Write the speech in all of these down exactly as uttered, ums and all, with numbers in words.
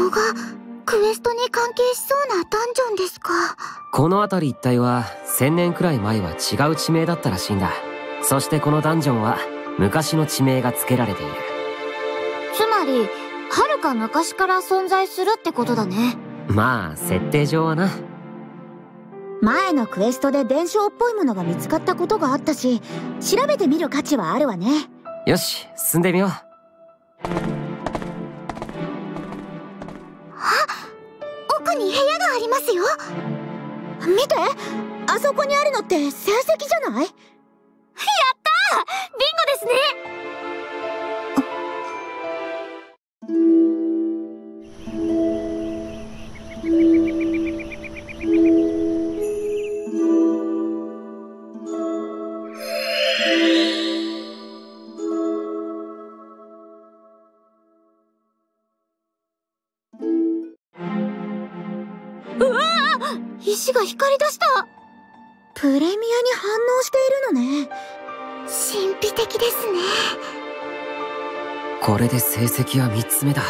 こがクエストに関係しそうなダンジョンですか。 この辺り一帯はせんねんくらい前は違う地名だったらしいんだ。そしてこのダンジョンは昔の地名が付けられている。 つまりはるか昔から存在するってことだね。 まあ設定上はな。 前のクエストで伝承っぽいものが見つかったことがあったし、調べてみる価値はあるわね。 よし、進んでみよう。 奥に部屋がありますよ。 見て、あそこにあるのって成績じゃない？やったー！ビンゴですね。石が光り出した。 プレミアに反応しているのね。 神秘的ですね。 これで成績はみっつめだ。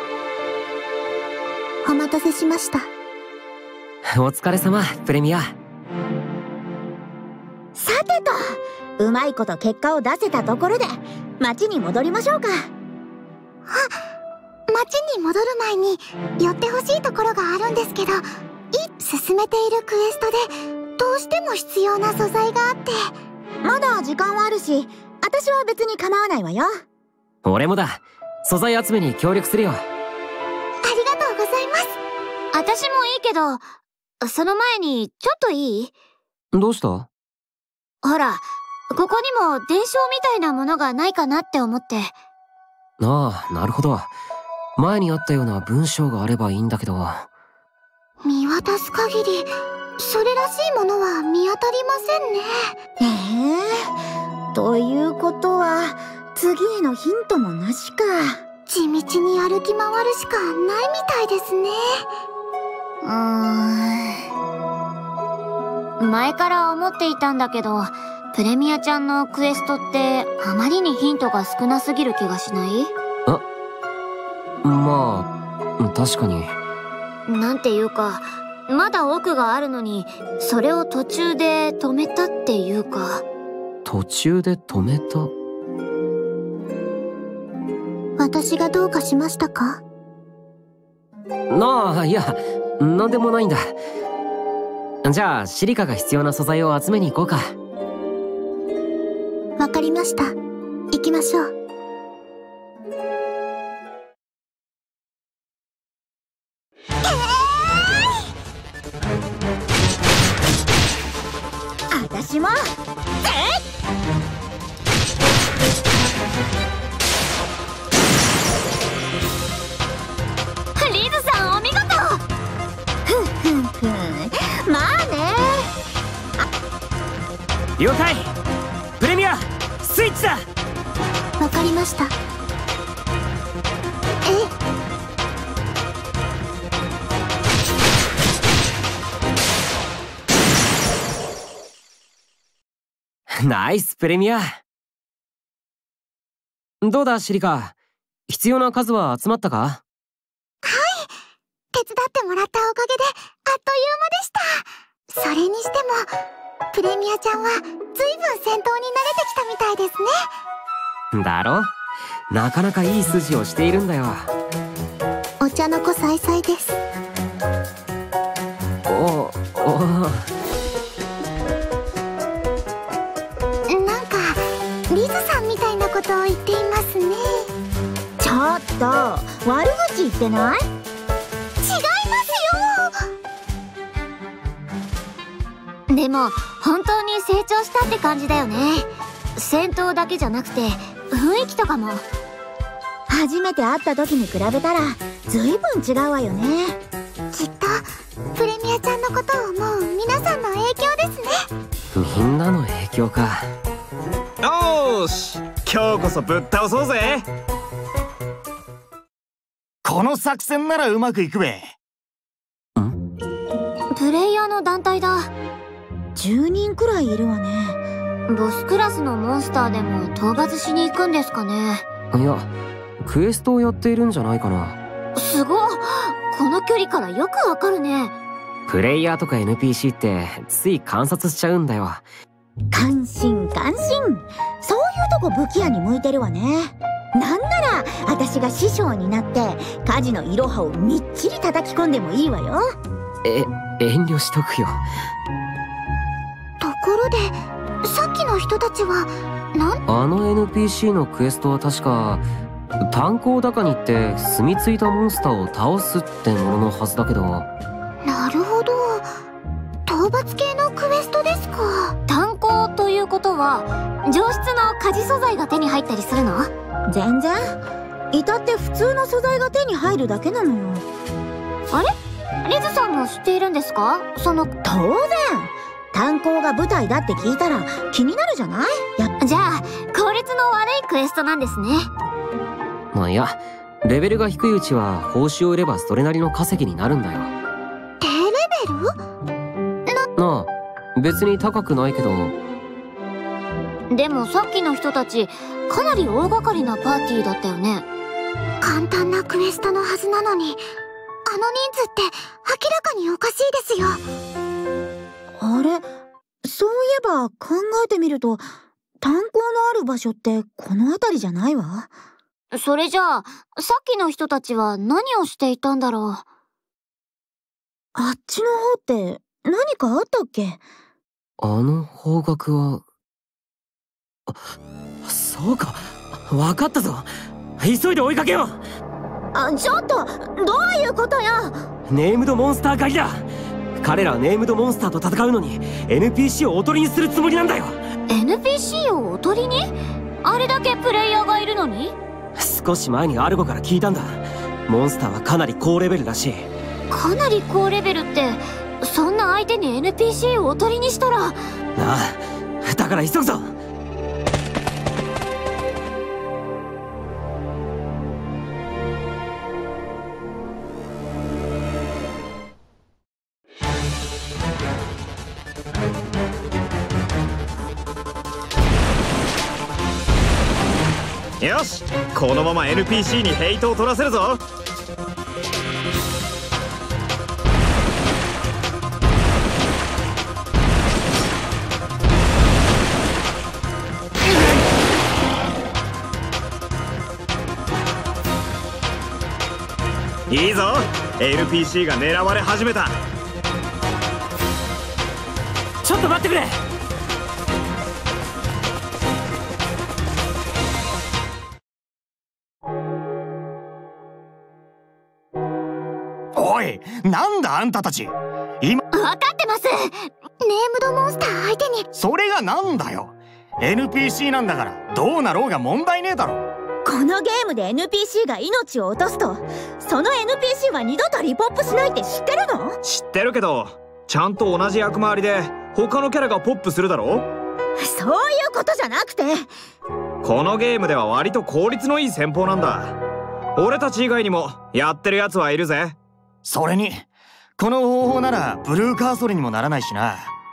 お待たせしました。 お疲れ様、プレミア。 さてと、うまいこと結果を出せたところで町に戻りましょうか。あ、 町に戻る前に寄ってほしいところがあるんですけど、進めているクエストでどうしても必要な素材があって。 まだ時間はあるし、私は別に構わないわよ。 俺もだ。素材集めに協力するよ。 ありがとうございます。私もいいけど、その前にちょっといい？ どうした？ ほら、ここにも伝承みたいなものがないかなって思って。 ああ、なるほど。前にあったような文章があればいいんだけど。 見渡す限りそれらしいものは見当たりませんね。 ええー、ということは次へのヒントもなしか。 地道に歩き回るしかないみたいですね。うーん、前から思っていたんだけど、プレミアちゃんのクエストってあまりにヒントが少なすぎる気がしない？ あ、まあ確かに。 なんていうか、まだ奥があるのにそれを途中で止めたっていうか。 途中で止めた？ 私がどうかしましたか？ なあ、いや、なんでもないんだ。じゃあシリカが必要な素材を集めに行こうか。 わかりました。行きましょう。 私もリズさんお見事。 ふんふんふん、まあね。 了解。プレミアスイッチだ。 わかりました。 えナイスプレミア。どうだシリカ、必要な数は集まったか？はい、 手伝ってもらったおかげであっという間でした。それにしてもプレミアちゃんはずいぶん戦闘に慣れてきたみたいですね。だろ？なかなかいい筋をしているんだよ。 お茶の子さいさいです。 おおなんかリズさんみたいなことを言っていますね。 ちょっと悪口言ってない？ 違いますよ。でも本当に成長したって感じだよね。戦闘だけじゃなくて雰囲気とかも。 初めて会った時に比べたらずいぶん違うわよね。 きっとプレミアちゃんのことを思う皆さんの影響ですね。 みんなの影響か。 よーし、今日こそぶっ倒そうぜ。この作戦ならうまくいくべ。 ん？ プレイヤーの団体だ。 じゅうにんくらいいるわね。 ボスクラスのモンスターでも討伐しに行くんですかね。 いや、クエストをやっているんじゃないかな。 すごっ、 この距離からよくわかるね。 プレイヤーとか エヌピーシー ってつい観察しちゃうんだよ。 感心感心。そういうとこ武器屋に向いてるわね。なんなら私が師匠になって火事のいろはをみっちり叩き込んでもいいわよ。 え、遠慮しとくよ。 ところでさっきの人たちはなんあの エヌピーシー のクエストは確か炭鉱高に行って住み着いたモンスターを倒すってもののはずだけど。 なるほど、討伐系のクエストですか。 炭鉱ということは上質の火事素材が手に入ったりするの？全然。至って普通の素材が手に入るだけなのよ。あれ？リズさんも知っているんですか？その当然。炭鉱が舞台だって聞いたら気になるじゃない？やじゃあ効率の悪いクエストなんですね。 まあいや、レベルが低いうちは報酬を得ればそれなりの稼ぎになるんだよ。 低レベル？ なあ、別に高くないけど。 でもさっきの人たちかなり大掛かりなパーティーだったよね。 簡単なクエストのはずなのに、あの人数って明らかにおかしいですよ。 あれ、そういえば考えてみると炭鉱のある場所ってこの辺りじゃないわ。それじゃあさっきの人たちは何をしていたんだろう。あっちの方って何かあったっけ？ あの方角は。あ、そうか、分かったぞ。急いで追いかけよう。 あ、ちょっとどういうことよ。 ネームドモンスター狩りだ。彼らはネームドモンスターと戦うのに エヌピーシー をおとりにするつもりなんだよ。 エヌピーシー をおとりに？あれだけプレイヤーがいるのに？ 少し前にアルゴから聞いたんだ。モンスターはかなり高レベルらしい。 かなり高レベルって、そんな相手に エヌピーシー をおとりにしたら。 なあ、だから急ぐぞ。 よし、このまま エヌピーシー にヘイトを取らせるぞ。いいぞ、 エヌピーシー が狙われ始めた。 ちょっと待ってくれ。 おい、なんだあんたたち。今分かってます。 ネームドモンスター相手に。 それがなんだよ。 エヌピーシー なんだからどうなろうが問題ねえだろ。 このゲームで エヌピーシー が命を落とすと、その エヌピーシー は二度とリポップしないって知ってるの？ 知ってるけど、ちゃんと同じ役回りで他のキャラがポップするだろ。 そういうことじゃなくて、 このゲームでは割と効率のいい戦法なんだ。俺たち以外にもやってるやつはいるぜ。 それにこの方法ならブルーカーソルにもならないしな。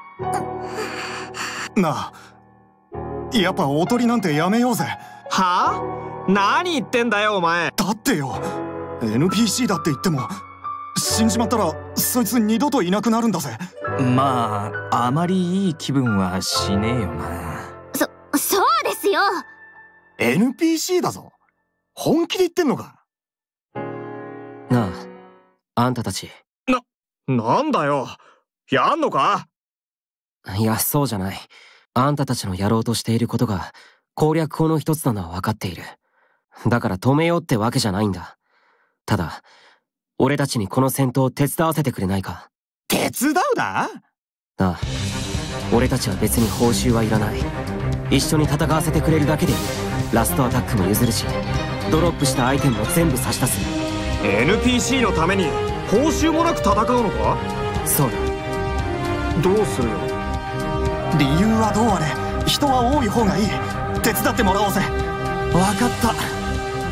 なあ、やっぱおとりなんてやめようぜ。 はあ？何言ってんだよお前。 だってよ、 エヌピーシー だって言っても死んじまったらそいつ二度といなくなるんだぜ。 まああまりいい気分はしねえよな。 そ、そうですよ。 エヌピーシー だぞ。本気で言ってんのか？ なあ、あんたたち。 な、なんだよ。やんのか？ いや、そうじゃない。あんたたちのやろうとしていることが攻略法の一つなのは分かっている。だから止めようってわけじゃないんだ。ただ、俺たちにこの戦闘を手伝わせてくれないか。 手伝うだ？ ああ、俺たちは別に報酬はいらない。一緒に戦わせてくれるだけでいい。ラストアタックも譲るし、ドロップしたアイテムも全部差し出す。 エヌピーシー のために報酬もなく戦うのか？ そうだ。 どうするよ。 理由はどうあれ人は多い方がいい。手伝ってもらおうぜ。分かった、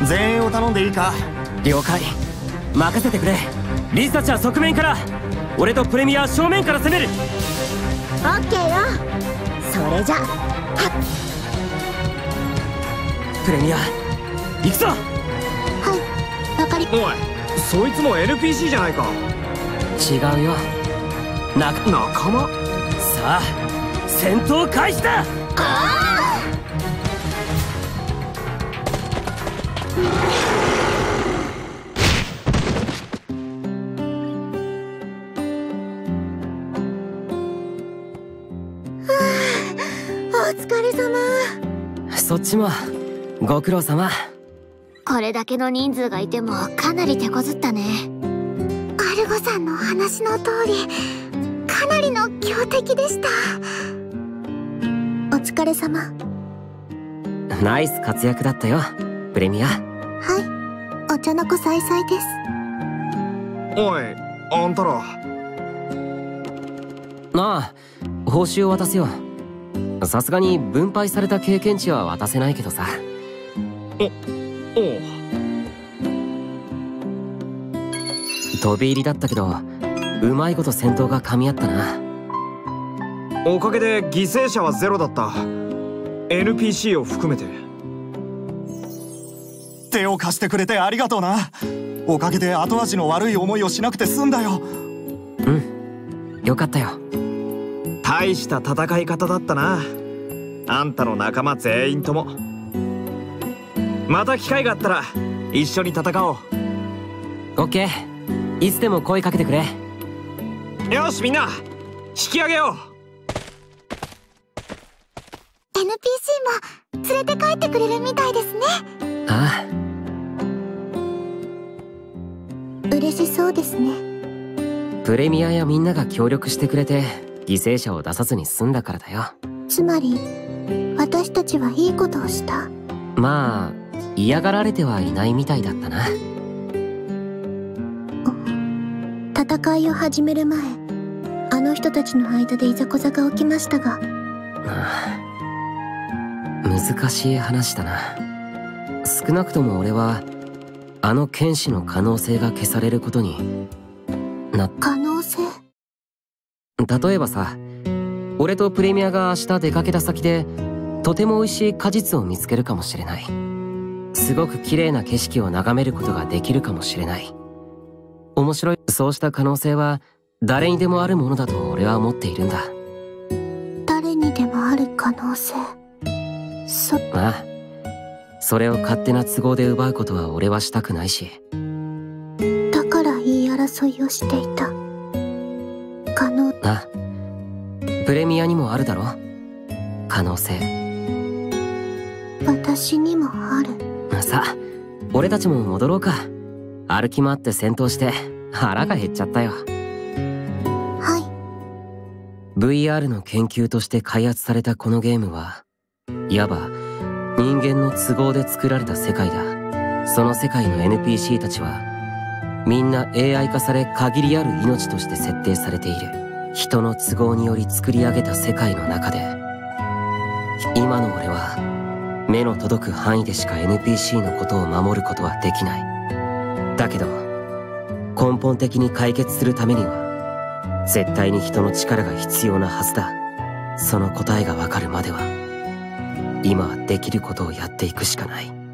全員を頼んでいいか？ 了解、任せてくれ。リスたちは側面から、俺とプレミアは正面から攻める。 オッケーよ。それじゃはプレミア行くぞ。 はい、わかり。 おい、 そいつも エヌピーシー じゃないか。 違うよ。な仲間。 さあ戦闘開始だ。 お疲れ様。 そっちもご苦労様。 これだけの人数がいてもかなり手こずったね。 アルゴさんの話の通り、かなりの強敵でした。 お疲れ様。 ナイス活躍だったよプレミア。 はい、お茶の子さいさいです。 おいあんたら。 なあ報酬を渡すよ。さすがに分配された経験値は渡せないけどさ。 おおう。 飛び入りだったけどうまいこと戦闘が噛み合ったな。 おかげで犠牲者はゼロだった。 エヌピーシー を含めて。 手を貸してくれてありがとうな。おかげで後味の悪い思いをしなくて済んだよ。 うんよかったよ。 大した戦い方だったな。あんたの仲間全員とも。また機会があったら一緒に戦おう。 オッケーいつでも声かけてくれ。 よしみんな引き上げよう。 エヌピーシー も連れて帰ってくれるみたいですね。 ああ、嬉しそうですね。 プレミアやみんなが協力してくれて犠牲者を出さずに済んだからだよ。 つまり私たちはいいことをした。 まあ嫌がられてはいないみたいだったな。 戦いを始める前、あの人たちの間でいざこざが起きましたが。 ああ難しい話だな。少なくとも俺はあの剣士の可能性が消されることにな。 可能性？ 例えばさ、俺とプレミアが明日出かけた先でとても美味しい果実を見つけるかもしれない。すごく綺麗な景色を眺めることができるかもしれない。面白い。そうした可能性は誰にでもあるものだと俺は思っているんだ。 誰にでもある可能性。そああそれを勝手な都合で奪うことは俺はしたくないし。 だから言い争いをしていた。可能。 あプレミアにもあるだろ可能性。 私にもある。 さあ俺たちも戻ろうか。歩き回って戦闘して腹が減っちゃったよ。 はブイアール の研究として開発されたこのゲームはいわば人間の都合で作られた世界だ。その世界の エヌピーシー たちはみんな エーアイ 化され限りある命として設定されている。人の都合により作り上げた世界の中で今の俺は目の届く範囲でしか エヌピーシー のことを守ることはできない。だけど根本的に解決するためには絶対に人の力が必要なはずだ。その答えがわかるまでは今はできることをやっていくしかない。